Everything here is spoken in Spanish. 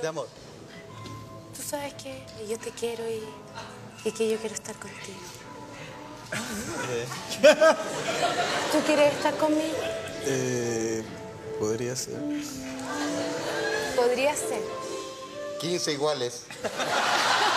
de amor. Tú sabes que yo te quiero y que yo quiero estar contigo. ¿Tú quieres estar conmigo? Podría ser. Podría ser. 15 iguales.